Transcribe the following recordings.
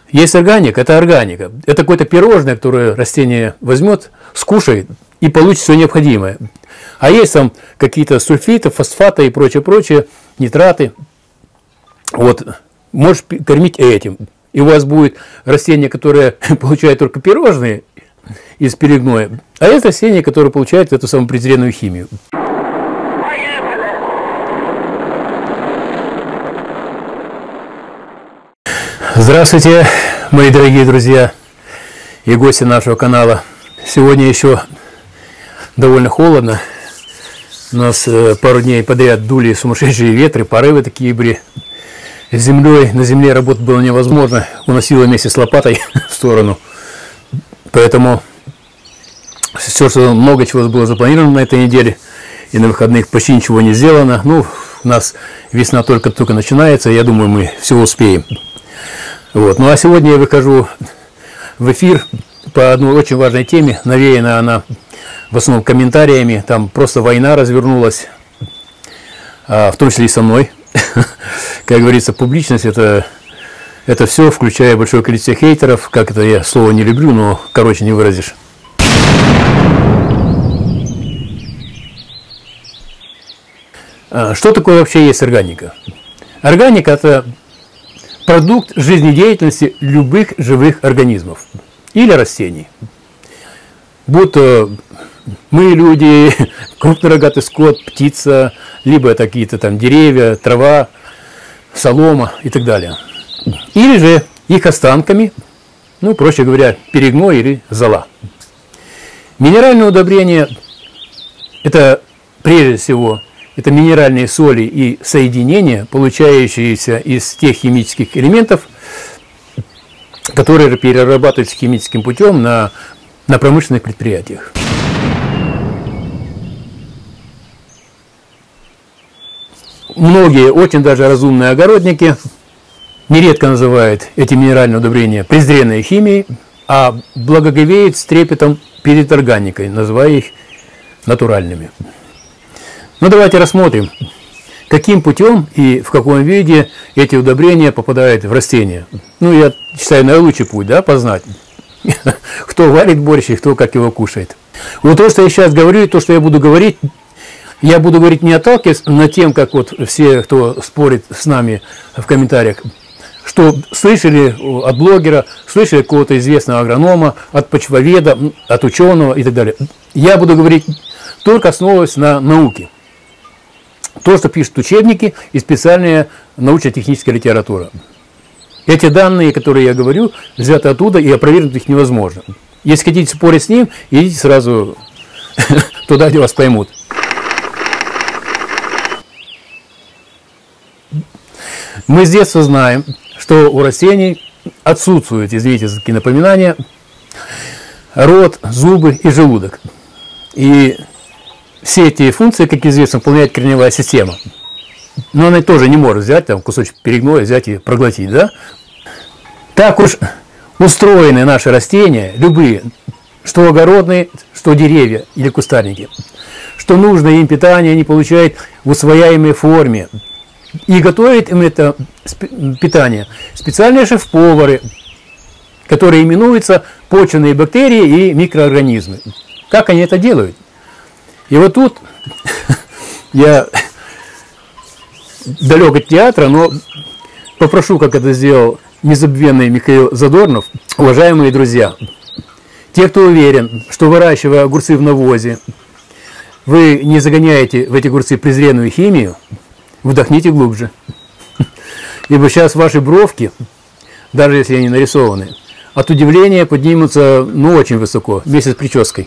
Есть органика, это органика. Это какое-то пирожное, которое растение возьмет, скушает и получит все необходимое. А есть там какие-то сульфиты, фосфаты и прочее, нитраты. Вот, можешь кормить этим. И у вас будет растение, которое получает только пирожные из перегноя, а есть растение, которое получает эту самую презренную химию. Здравствуйте, мои дорогие друзья и гости нашего канала. Сегодня еще довольно холодно. У нас пару дней подряд дули сумасшедшие ветры, порывы такие были. С землей, на земле работать было невозможно. Уносило вместе с лопатой в сторону. Поэтому все, что много чего было запланировано на этой неделе, и на выходных почти ничего не сделано. Ну, у нас весна только начинается, я думаю, мы все успеем. Вот. Ну, а сегодня я выхожу в эфир по одной очень важной теме. Навеяна она в основном комментариями. Там просто война развернулась, в том числе и со мной. Как говорится, публичность это все, включая большое количество хейтеров. Как это, я слово не люблю, но короче не выразишь. Что такое вообще есть органика? Органика – это продукт жизнедеятельности любых живых организмов или растений. Будь то мы, люди, крупнорогатый скот, птица, либо это какие-то там деревья, трава, солома и так далее. Или же их останками, ну, проще говоря, перегной или зола. Минеральное удобрение – это прежде всего это минеральные соли и соединения, получающиеся из тех химических элементов, которые перерабатываются химическим путем на промышленных предприятиях. Многие, очень даже разумные огородники нередко называют эти минеральные удобрения презренной химией, а благоговеют с трепетом перед органикой, называя их натуральными. Но давайте рассмотрим, каким путем и в каком виде эти удобрения попадают в растения. Ну, я считаю, наилучший путь, да, познать, кто варит борщ и кто как его кушает. Вот то, что я сейчас говорю, и то, что я буду говорить не отталкиваясь над тем, как вот все, кто спорит с нами в комментариях, что слышали от блогера, слышали от какого-то известного агронома, от почвоведа, от ученого и так далее. Я буду говорить только основываясь на науке. То, что пишут учебники и специальная научно-техническая литература. Эти данные, которые я говорю, взяты оттуда, и опровергнуть их невозможно. Если хотите спорить с ним, идите сразу туда, где вас поймут. Мы с детства знаем, что у растений отсутствуют, извините за такие напоминания, рот, зубы и желудок. И все эти функции, как известно, выполняет корневая система. Но она тоже не может взять там кусочек перегноя, взять и проглотить, да? Так уж устроены наши растения, любые, что огородные, что деревья или кустарники. Что нужное им питание они получают в усвояемой форме. И готовят им это питание специальные шеф-повары, которые именуются почвенные бактерии и микроорганизмы. Как они это делают? И вот тут я далек от театра, но попрошу, как это сделал незабвенный Михаил Задорнов. Уважаемые друзья, те, кто уверен, что выращивая огурцы в навозе, вы не загоняете в эти огурцы презренную химию, вдохните глубже. Ибо сейчас ваши бровки, даже если они нарисованы, от удивления поднимутся, ну, очень высоко, вместе с прической.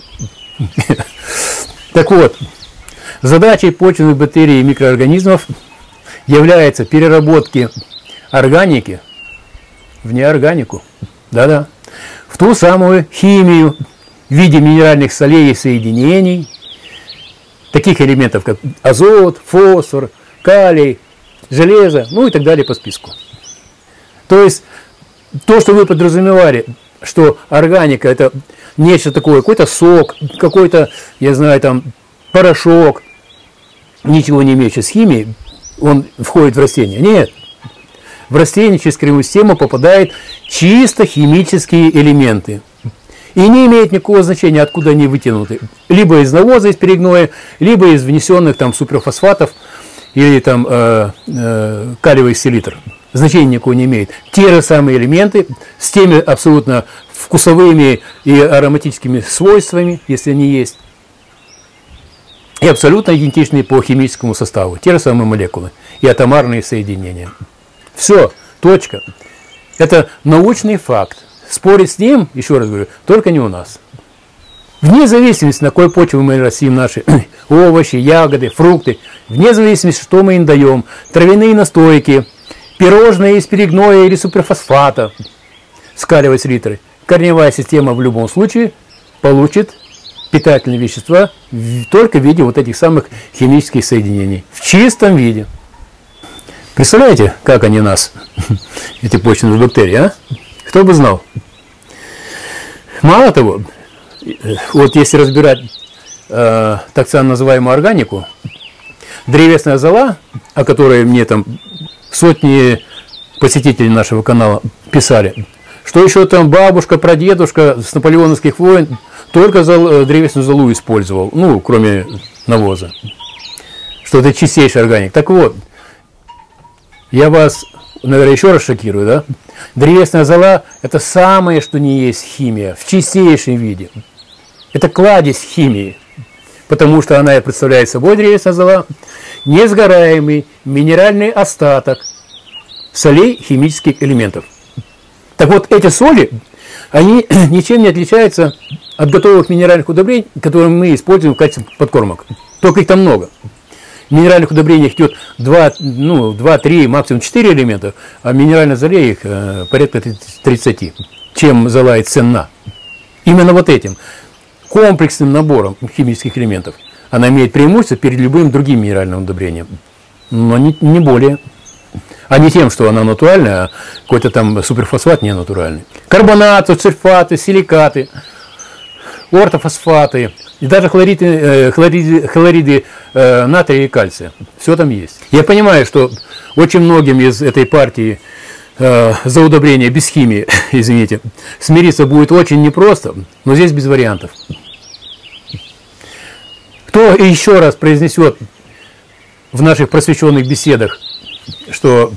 Так вот, задачей почвенных бактерий и микроорганизмов является переработки органики в неорганику. Да-да. В ту самую химию в виде минеральных солей и соединений, таких элементов, как азот, фосфор, калий, железо, ну и так далее по списку. То есть, то, что вы подразумевали, что органика – это нечто такое, какой-то сок, какой-то, я знаю, там, порошок, ничего не имеющий с химией, он входит в растение. Нет. в растение через корневую систему попадают чисто химические элементы. И не имеет никакого значения, откуда они вытянуты. Либо из навоза, из перегноя, либо из внесенных там суперфосфатов или там калиевый селитр. Значения никакого не имеет. Те же самые элементы с теми абсолютно вкусовыми и ароматическими свойствами, если они есть, и абсолютно идентичные по химическому составу. Те же самые молекулы и атомарные соединения. Все, точка. Это научный факт. Спорить с ним, еще раз говорю, только не у нас. Вне зависимости, на какой почве мы растим наши овощи, ягоды, фрукты, вне зависимости, что мы им даем, травяные настойки, пирожные из перегноя или суперфосфата с калиевой селитрой, корневая система в любом случае получит питательные вещества только в виде вот этих самых химических соединений. В чистом виде. Представляете, как они нас, эти почвенные бактерии, а? Кто бы знал. Мало того, вот если разбирать так называемую органику, древесная зола, о которой мне там сотни посетителей нашего канала писали, что еще там бабушка, прадедушка с наполеоновских войн только древесную золу использовал, ну, кроме навоза, что это чистейшая органика. Так вот, я вас, наверное, еще раз шокирую, да? Древесная зола – это самое, что не есть химия, в чистейшем виде. Это кладезь химии, потому что она представляет собой, древесная зола, несгораемый минеральный остаток солей химических элементов. Так вот, эти соли, они ничем не отличаются от готовых минеральных удобрений, которые мы используем в качестве подкормок. Только их там много. В минеральных удобрениях идет 2, 3, максимум 4 элемента, а в минеральной золе их порядка 30. Чем зола и ценна? Именно вот этим комплексным набором химических элементов она имеет преимущество перед любым другим минеральным удобрением. Но не более. А не тем, что она натуральная, а какой-то там суперфосфат не натуральный. Карбонаты, сульфаты, силикаты, ортофосфаты, и даже хлориды натрия и кальция. Все там есть. Я понимаю, что очень многим из этой партии за удобрение без химии, извините, смириться будет очень непросто, но здесь без вариантов. Кто еще раз произнесет в наших просвещенных беседах, что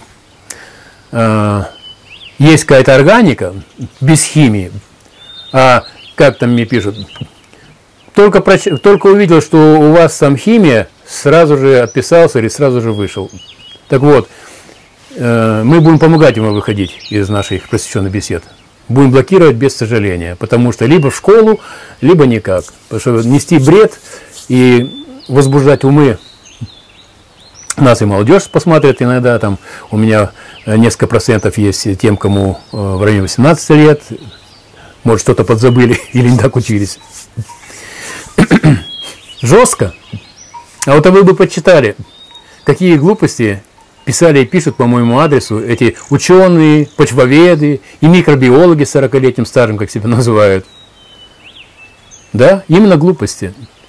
есть какая-то органика без химии, а как там мне пишут, только увидел, что у вас там химия, сразу же отписался или сразу же вышел. Так вот, мы будем помогать ему выходить из наших просвещенных бесед. Будем блокировать без сожаления, потому что либо в школу, либо никак. Потому что нести бред и возбуждать умы. Нас и молодежь посмотрит иногда, там у меня несколько процентов есть тем, кому в районе 18 лет, может, что-то подзабыли или не так учились. Жестко. А вот вы бы почитали, какие глупости писали и пишут по моему адресу эти ученые, почвоведы и микробиологи с 40-летним стажем, как себя называют. Да, именно глупости.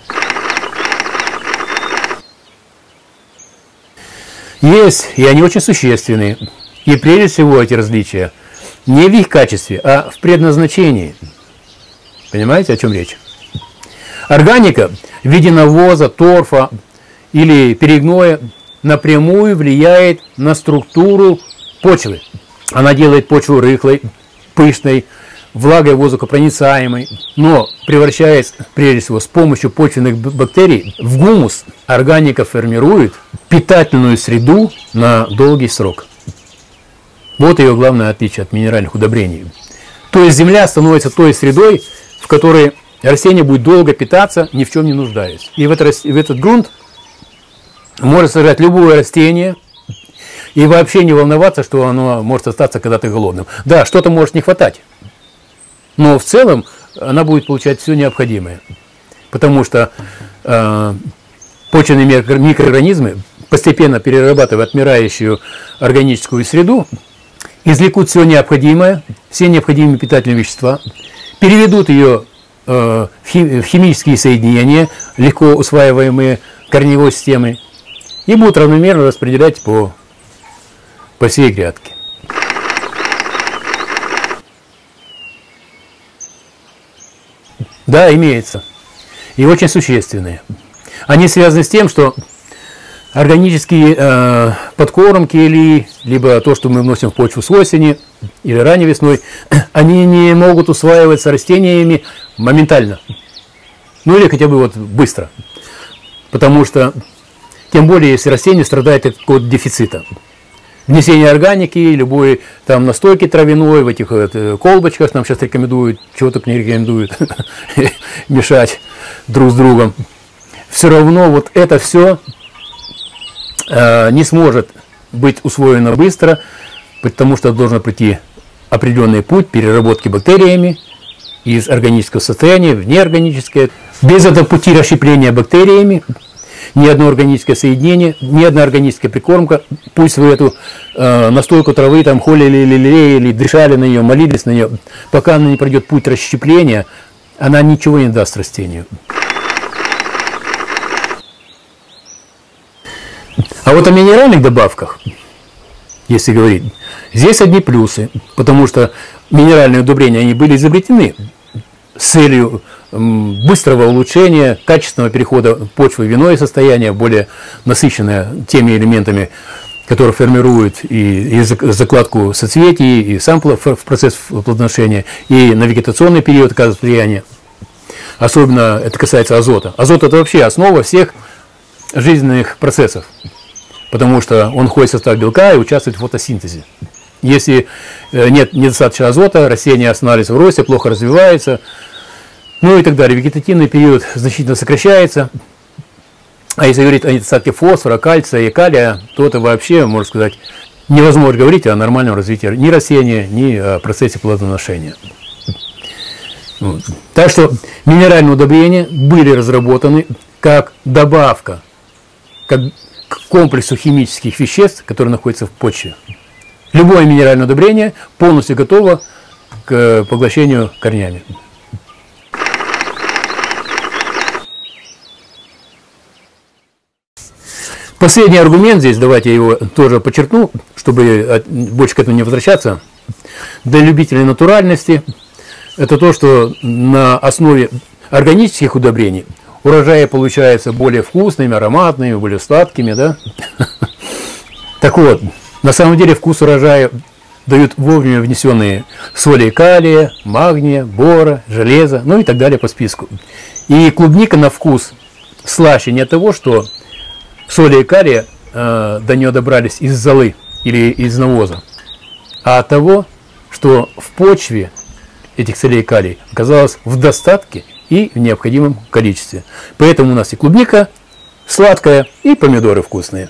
Есть, и они очень существенные. И прежде всего эти различия не в их качестве, а в предназначении. Понимаете, о чем речь? Органика в виде навоза, торфа или перегноя напрямую влияет на структуру почвы. Она делает почву рыхлой, пышной, влагой воздухопроницаемой, но превращаясь, прежде всего, с помощью почвенных бактерий в гумус, органика формирует питательную среду на долгий срок. Вот ее главное отличие от минеральных удобрений. То есть земля становится той средой, в которой растение будет долго питаться, ни в чем не нуждаясь. И в этот грунт может сажать любое растение и вообще не волноваться, что оно может остаться когда-то голодным. Да, что-то может не хватать, но в целом она будет получать все необходимое. Потому что почвенные микроорганизмы, постепенно перерабатывая отмирающую органическую среду, извлекут все необходимое, все необходимые питательные вещества, переведут ее в химические соединения, легко усваиваемые корневой системой, и будут равномерно распределять по всей грядке. Да, имеется. И очень существенные. Они связаны с тем, что органические подкормки либо то, что мы вносим в почву с осени или ранней весной, они не могут усваиваться растениями моментально. Ну или хотя бы вот быстро. Потому что, тем более, если растение страдает от какого-то дефицита. Внесение органики, любой там настойки травяной, в этих колбочках нам сейчас рекомендуют, чего только не рекомендуют, мешать друг с другом. Все равно вот это все не сможет быть усвоено быстро, потому что должен пройти определенный путь переработки бактериями из органического состояния в неорганическое. Без этого пути расщепления бактериями ни одно органическое соединение, ни одна органическая прикормка, пусть вы эту настойку травы там холили или лелеяли, дышали на нее, молились на нее, пока она не пройдет путь расщепления, она ничего не даст растению. А вот о минеральных добавках, если говорить, здесь одни плюсы, потому что минеральные удобрения, они были изобретены с целью быстрого улучшения, качественного перехода почвы в иное состояние, более насыщенное теми элементами, которые формируют и закладку соцветий, и сам процесс плодоношения, и на вегетационный период оказывает влияние. Особенно это касается азота. Азот – это вообще основа всех жизненных процессов, потому что он входит в состав белка и участвует в фотосинтезе. Если нет недостаточно азота, растение останавливается в росте, плохо развивается, ну и так далее. Вегетативный период значительно сокращается. А если говорить о недостатке фосфора, кальция и калия, то это вообще, можно сказать, невозможно говорить о нормальном развитии ни растения, ни о процессе плодоношения. Вот. Так что минеральные удобрения были разработаны как добавка к комплексу химических веществ, которые находятся в почве. Любое минеральное удобрение полностью готово к поглощению корнями. Последний аргумент здесь, давайте я его тоже подчеркну, чтобы больше к этому не возвращаться. Для любителей натуральности это то, что на основе органических удобрений урожаи получаются более вкусными, ароматными, более сладкими, да? Так вот, на самом деле вкус урожая дают вовремя внесенные соли калия, магния, бора, железа, ну и так далее по списку. И клубника на вкус слаще не от того, что соли и калия до нее добрались из золы или из навоза, а от того, что в почве этих солей и калий оказалось в достатке и в необходимом количестве. Поэтому у нас и клубника сладкая, и помидоры вкусные.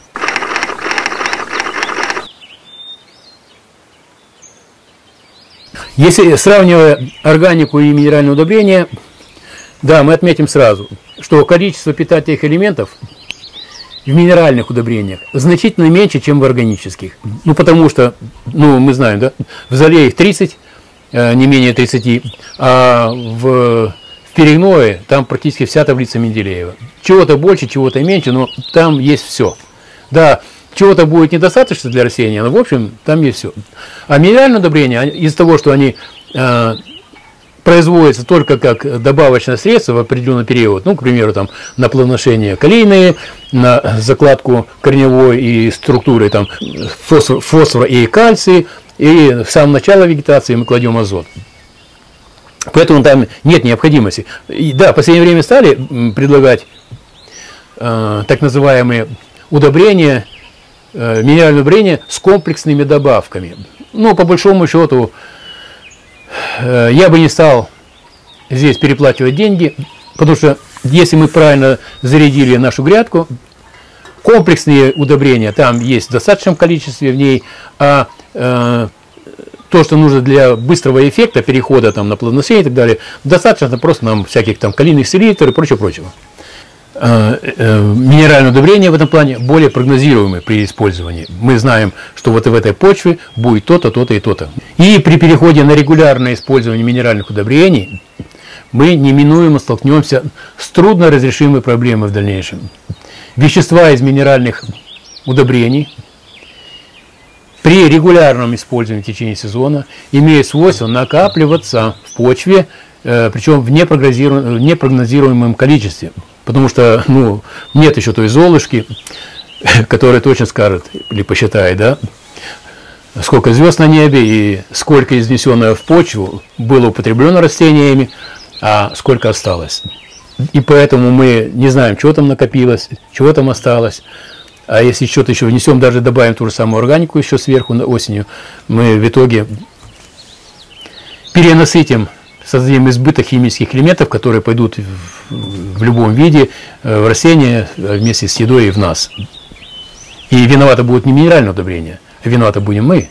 Если сравнивая органику и минеральные удобрения, да, мы отметим сразу, что количество питательных элементов в минеральных удобрениях значительно меньше, чем в органических. Ну, потому что, ну, мы знаем, да, в золе их 30, не менее 30, а в перегное там практически вся таблица Менделеева. Чего-то больше, чего-то меньше, но там есть все. Да, чего-то будет недостаточно для растения, но в общем там есть все. А минеральные удобрения, из-за того, что они производятся только как добавочное средство в определенный период, ну, к примеру, там, на плодоношение калийные, на закладку корневой и структуры там, фосфора и кальций, и в самом начале вегетации мы кладем азот. Поэтому там нет необходимости. И, да, в последнее время стали предлагать так называемые удобрения, минеральные удобрения с комплексными добавками. Ну, по большому счету, я бы не стал здесь переплачивать деньги, потому что если мы правильно зарядили нашу грядку, комплексные удобрения там есть в достаточном количестве в ней, а то, что нужно для быстрого эффекта, перехода там, на плодоношение и так далее, достаточно просто нам всяких там калийных селитр и прочего-прочего. Минеральные удобрения в этом плане более прогнозируемы при использовании. Мы знаем, что вот в этой почве будет то-то, то-то и то-то. И при переходе на регулярное использование минеральных удобрений мы неминуемо столкнемся с трудноразрешимой проблемой в дальнейшем. Вещества из минеральных удобрений при регулярном использовании в течение сезона имеют свойство накапливаться в почве причем в непрогнозируемом количестве. Потому что нет еще той Золушки, которая точно скажет или посчитает, да, сколько звезд на небе и сколько из внесенного в почву было употреблено растениями, а сколько осталось. И поэтому мы не знаем, что там накопилось, чего там осталось. А если что-то еще внесем, даже добавим ту же самую органику еще сверху осенью, мы в итоге перенасытим, создадим избыток химических элементов, которые пойдут в любом виде в растения вместе с едой и в нас. И виновато будет не минеральное удобрение, а виноваты будем мы.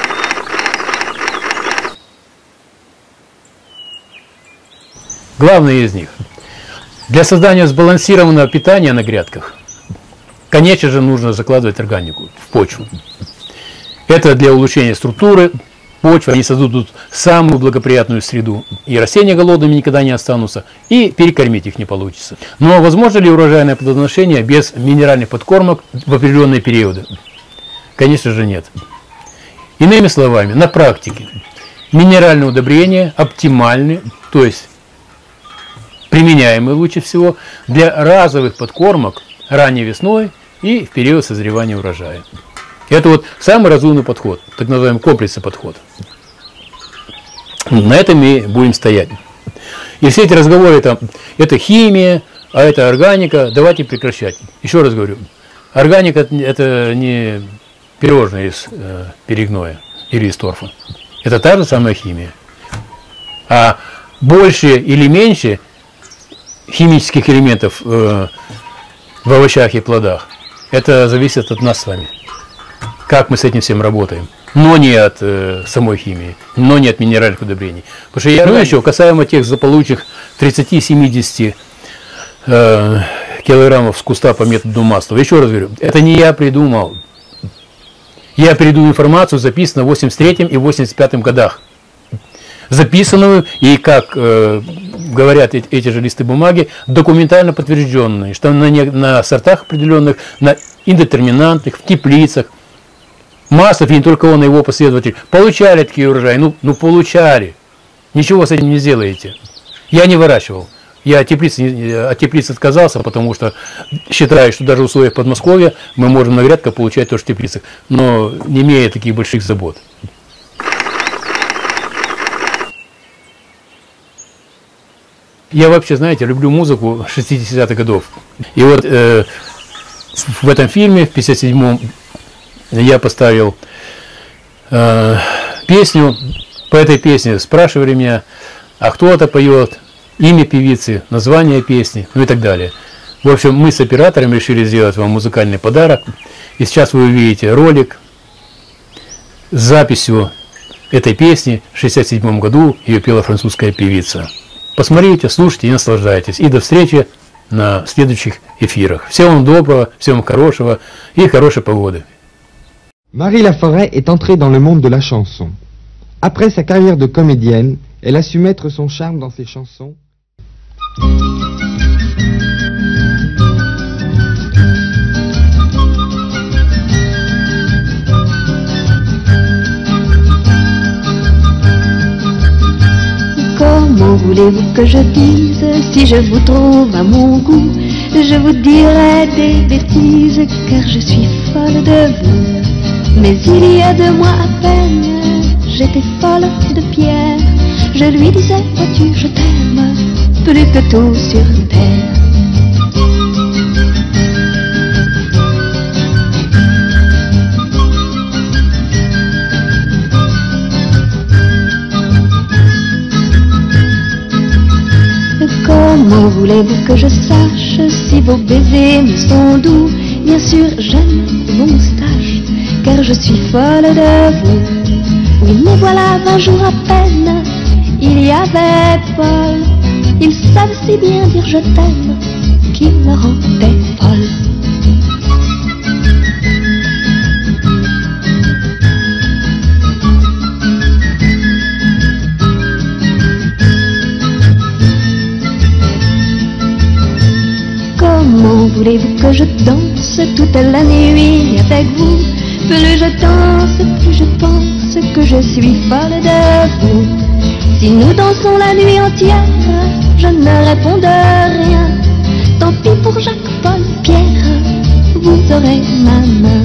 Главное из них. Для создания сбалансированного питания на грядках, конечно же, нужно закладывать органику в почву. Это для улучшения структуры почвы, они создадут самую благоприятную среду. И растения голодными никогда не останутся, и перекормить их не получится. Но возможно ли урожайное плодоношение без минеральных подкормок в определенные периоды? Конечно же, нет. Иными словами, на практике минеральные удобрения оптимальны, то есть применяемые лучше всего для разовых подкормок ранней весной и в период созревания урожая. Это вот самый разумный подход, так называемый комплексный подход. На этом мы будем стоять. И все эти разговоры, там, это химия, а это органика, давайте прекращать. Еще раз говорю, органика – это не пирожное из перегноя или из торфа. Это та же самая химия. А больше или меньше химических элементов в овощах и плодах, это зависит от нас с вами. Как мы с этим всем работаем. Но не от самой химии, но не от минеральных удобрений. Потому что я еще касаемо тех заполученных 30-70 килограммов с куста по методу Маслова. Еще раз говорю, это не я придумал. Я передаю информацию, записанную в 83 и 85 годах. Записанную и, как говорят эти же листы бумаги, документально подтвержденные, что на сортах определенных, на индетерминантных, в теплицах, Маслов, и не только он, и его последователи, получали такие урожаи. Ну получали. Ничего с этим не сделаете. Я не выращивал. Я от теплиц отказался, потому что считаю, что даже в условиях Подмосковья мы можем на грядках получать тоже в теплицах, но не имея таких больших забот. Я вообще, знаете, люблю музыку 60-х годов. И вот в этом фильме, в 57-м, я поставил песню. По этой песне спрашивали меня, а кто это поет, имя певицы, название песни, ну и так далее. В общем, мы с оператором решили сделать вам музыкальный подарок. И сейчас вы увидите ролик с записью этой песни. В 1967 году ее пела французская певица. Посмотрите, слушайте и наслаждайтесь. И до встречи на следующих эфирах. Всего вам доброго, всего вам хорошего и хорошей погоды. Marie Laforêt est entrée dans le monde de la chanson. Après sa carrière de comédienne, elle a su mettre son charme dans ses chansons. Comment voulez-vous que je dise si je vous trouve à mon goût? Je vous dirai des bêtises car je suis folle de vous. Mais il y a 2 mois à peine, j'étais folle de Pierre. Je lui disais, vois-tu, je t'aime plus que tout sur terre. Comment voulez-vous que je sache si vos baisers me sont doux? Bien sûr, j'aime vos moustaches, car je suis folle de vous. Oui, mais voilà 20 jours à peine, il y avait Paul. Il savait si bien dire je t'aime, qu'il me rendait folle. Comment voulez-vous que je danse toute la nuit avec vous? Plus je danse, plus je pense que je suis folle de vous. Si nous dansons la nuit entière, je ne réponds de rien. Tant pis pour Jacques, Paul, Pierre, vous aurez ma main.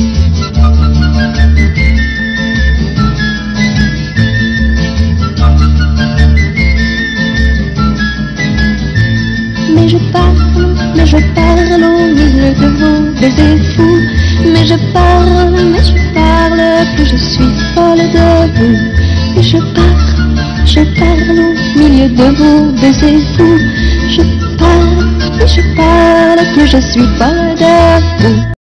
Mais je parle au milieu de vos baisers fous. Mais je parle, que je suis folle de vous. Et je parle au milieu de vos baisers fous. Je parle, que je suis folle de vous.